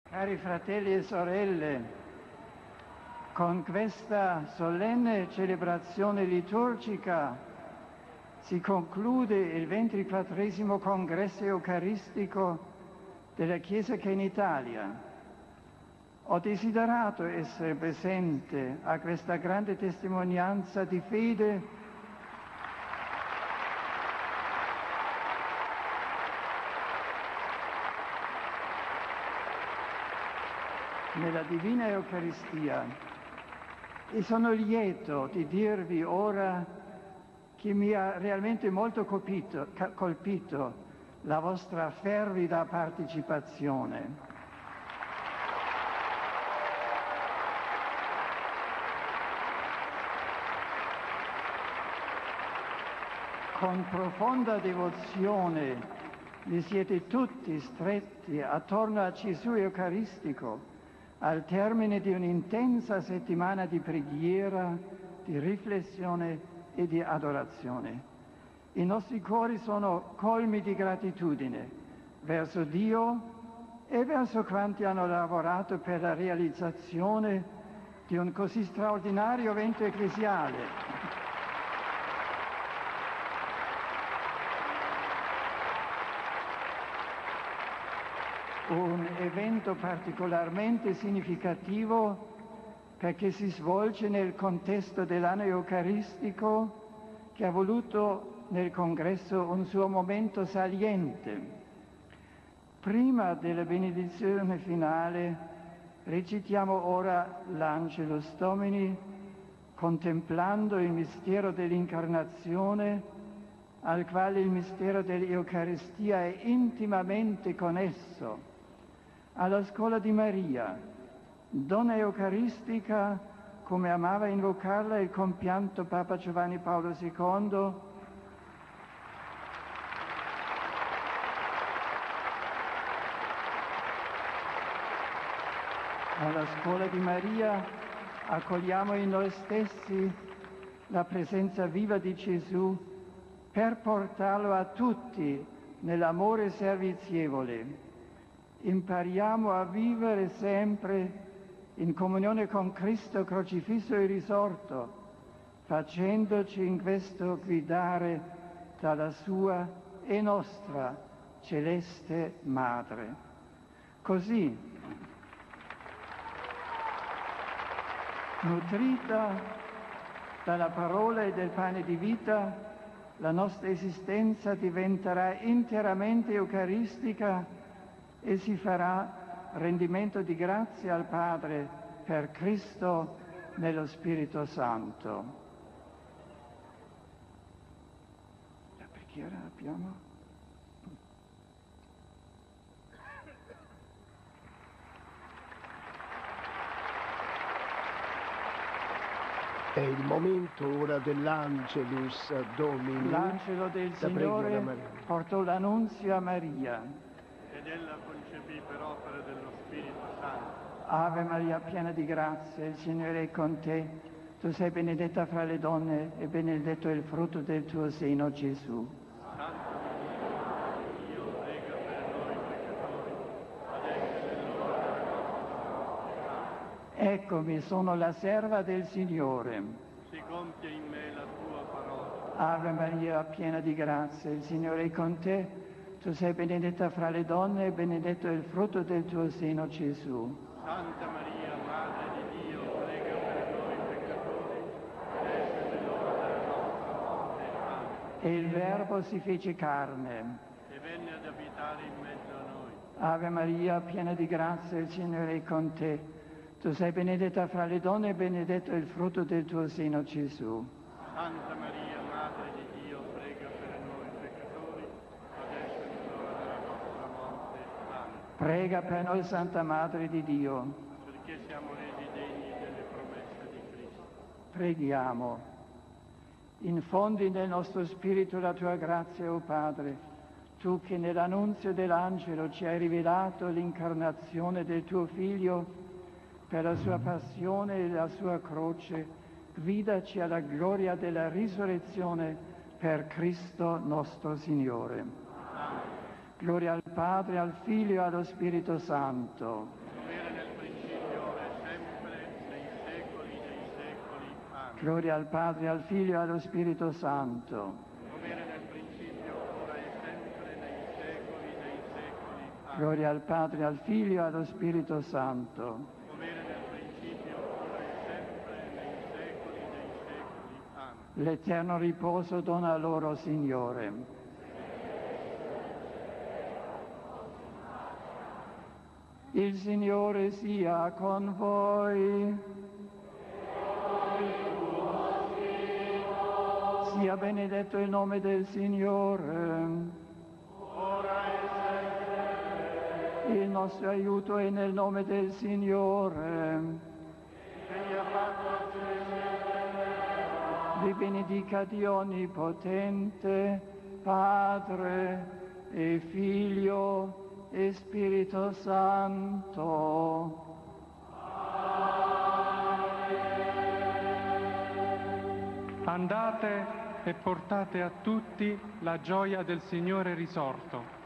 Cari fratelli e sorelle, con questa solenne celebrazione liturgica si conclude il 24° congresso eucaristico della Chiesa che è in Italia. Ho desiderato essere presente a questa grande testimonianza di fede nella Divina Eucaristia e sono lieto di dirvi ora che mi ha realmente molto colpito la vostra fervida partecipazione. Con profonda devozione vi siete tutti stretti attorno a Gesù Eucaristico al termine di un'intensa settimana di preghiera, di riflessione e di adorazione. I nostri cuori sono colmi di gratitudine verso Dio e verso quanti hanno lavorato per la realizzazione di un così straordinario evento ecclesiale. Un evento particolarmente significativo perché si svolge nel contesto dell'anno eucaristico che ha voluto nel congresso un suo momento saliente. Prima della benedizione finale recitiamo ora l'Angelus Domini contemplando il mistero dell'incarnazione al quale il mistero dell'Eucaristia è intimamente connesso. Alla scuola di Maria, donna eucaristica, come amava invocarla il compianto Papa Giovanni Paolo II, alla scuola di Maria accogliamo in noi stessi la presenza viva di Gesù per portarlo a tutti nell'amore servizievole. Impariamo a vivere sempre in comunione con Cristo crocifisso e risorto, facendoci in questo guidare dalla sua e nostra celeste Madre. Così, nutrita dalla parola e del pane di vita, la nostra esistenza diventerà interamente eucaristica e si farà rendimento di grazie al Padre per Cristo nello Spirito Santo. La preghiera abbiamo? È il momento ora dell'Angelus Domini. L'angelo del Signore portò l'annunzio a Maria. Ed ella concepì per opera dello Spirito Santo. Ave Maria, piena di grazia, il Signore è con te. Tu sei benedetta fra le donne e benedetto è il frutto del tuo seno, Gesù. Santa Maria, Dio, prega per noi peccatori, adesso è l'ora della nostra morte. Amen. Eccomi, sono la serva del Signore. Si compie in me la tua parola. Ave Maria, piena di grazia, il Signore è con te. Tu sei benedetta fra le donne e benedetto è il frutto del tuo seno, Gesù. Santa Maria, Madre di Dio, prega per noi peccatori, adesso è l'ora della nostra morte. Amen. E il Verbo si fece carne. E venne ad abitare in mezzo a noi. Ave Maria, piena di grazia, il Signore è con te. Tu sei benedetta fra le donne e benedetto è il frutto del tuo seno, Gesù. Santa Maria, Madre di Dio, prega per noi peccatori, adesso è l'ora della nostra morte. Amen. Prega per noi, Santa Madre di Dio. Perché siamo resi degni delle promesse di Cristo. Preghiamo. Infondi nel nostro spirito la tua grazia, o Padre, tu che nell'annunzio dell'angelo ci hai rivelato l'incarnazione del tuo Figlio per la sua passione e la sua croce, guidaci alla gloria della risurrezione per Cristo nostro Signore. Gloria al Padre, al Figlio e allo Spirito Santo. Gloria al Padre, al Figlio e allo Spirito Santo. come era nel principio, ora e sempre, nei secoli dei secoli. Amen. Gloria al Padre, al Figlio e allo Spirito Santo. Come era nel principio, ora e sempre, nei secoli dei secoli. Amen. L'eterno riposo dona loro, Signore. Il Signore sia con voi. Sia benedetto il nome del Signore. Ora e sempre, Il nostro aiuto è nel nome del Signore. che gli ha fatto Vi benedica Dio Onnipotente, Padre e Figlio e Spirito Santo. Andate e portate a tutti la gioia del Signore risorto.